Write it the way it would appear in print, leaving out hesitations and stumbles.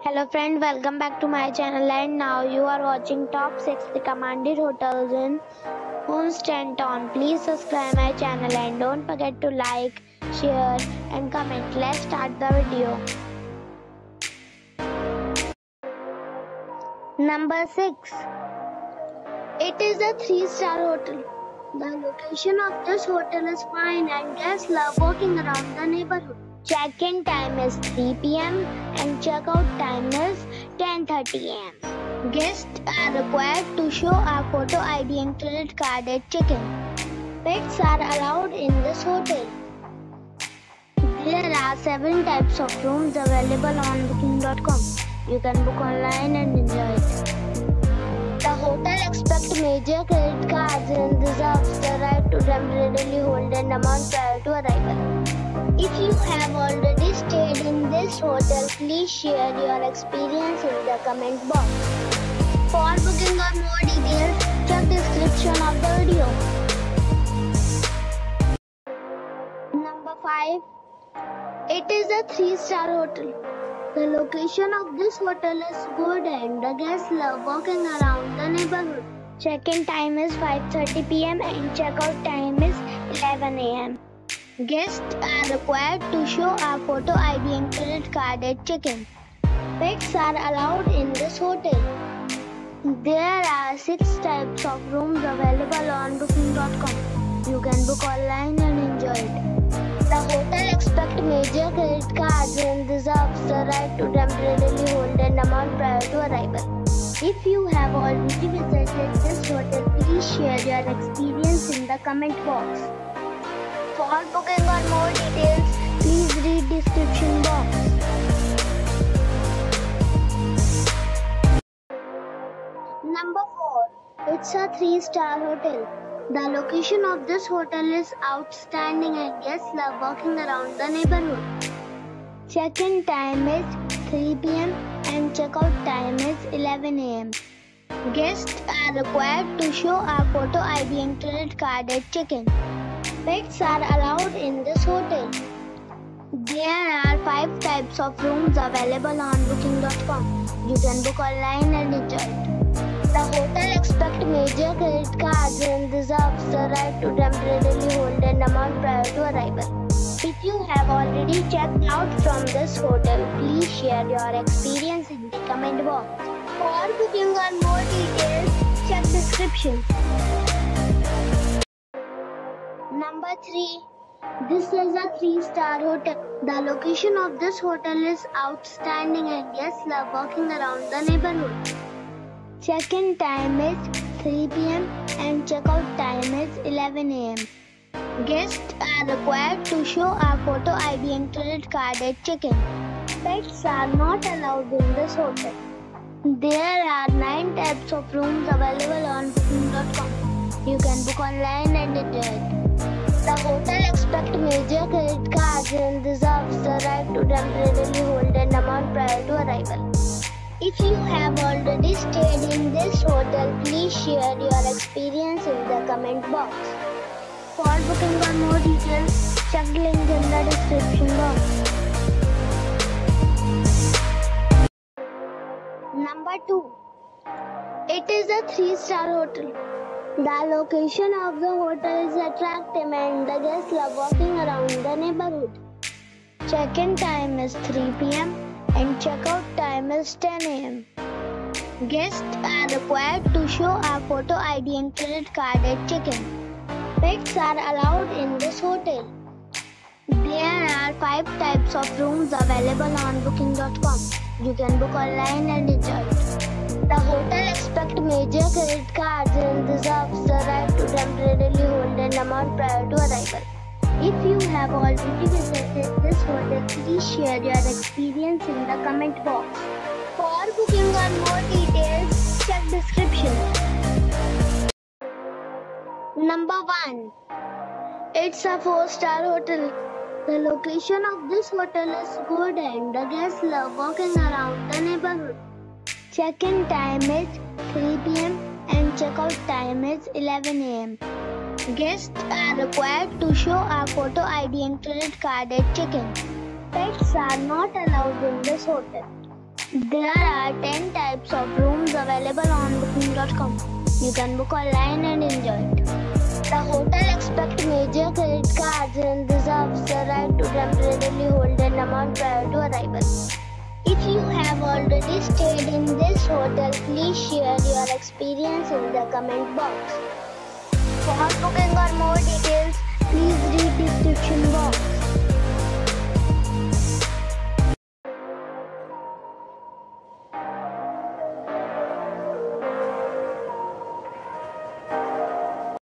Hello friend, welcome back to my channel and now you are watching top 6 recommended hotels in Hunstanton. Please subscribe my channel and don't forget to like, share and comment. Let's start the video. Number 6. It is a 3-star hotel. The location of this hotel is fine and guests love walking around the neighborhood. Check-in time is 3 p.m. and check-out time is 10:30 a.m. Guests are required to show a photo ID and credit card at check-in. Pets are allowed in this hotel. There are 7 types of rooms available on booking.com. You can book online and enjoy it. The hotel expects major credit cards and reserves the right to temporarily hold an amount prior to arrival. If you have already stayed in this hotel, please share your experience in the comment box. For booking or more details, check description of the video. Number 5. It is a 3-star hotel. The location of this hotel is good and the guests love walking around the neighborhood. Check-in time is 5:30 p.m. and check-out time is 11 a.m. Guests are required to show a photo ID and credit card at check-in. Pets are allowed in this hotel. There are 6 types of rooms available on booking.com. You can book online and enjoy it. The hotel expects major credit cards and reserves the right to temporarily hold an amount prior to arrival. If you have already visited this hotel, please share your experience in the comment box. For booking or more details, please read description box. Number 4. It's a 3-star hotel. The location of this hotel is outstanding and guests love walking around the neighborhood. Check-in time is 3 p.m. and check-out time is 11 a.m. Guests are required to show a photo ID and credit card at check-in. Pets are allowed in this hotel. There are 5 types of rooms available on booking.com. You can book online and enjoy it. The hotel expects major credit cards and reserves the right to temporarily hold an amount prior to arrival. If you have already checked out from this hotel, please share your experience in the comment box. For booking or more details, check description. Number 3. This is a 3-star hotel. The location of this hotel is outstanding and guests love walking around the neighborhood. Check-in time is 3 p.m. and check-out time is 11 a.m. Guests are required to show a photo ID and credit card at check-in. Pets are not allowed in this hotel. There are 9 types of rooms available on booking.com. You can book online and enjoy it. The hotel expects major credit cards and reserves the right to temporarily hold an amount prior to arrival. If you have already stayed in this hotel, please share your experience in the comment box. For booking or more details, check link in the description box. Number 2. It is a 3-star hotel. The location of the hotel is attractive and the guests love walking around the neighborhood. Check-in time is 3 p.m. and check-out time is 10 a.m. Guests are required to show a photo ID and credit card at check-in. Pets are allowed in this hotel. There are 5 types of rooms available on booking.com. You can book online and enjoy it. The hotel expects major credit cards and reserves the right to temporarily hold an amount prior to arrival. If you have already visited this hotel, please share your experience in the comment box. For booking or more details, check description. Number 1. It's a 4-star hotel. The location of this hotel is good and the guests love walking around the neighborhood. Check-in time is 3 p.m. and check-out time is 11 a.m. Guests are required to show a photo ID and credit card at check-in. Pets are not allowed in this hotel. There are 10 types of rooms available on booking.com. You can book online and enjoy it. The hotel expects major credit cards and reserves the right to temporarily hold an amount prior to arrival. If you have already stayed in this hotel, please share your experience in the comment box. For booking or more details, please read description box.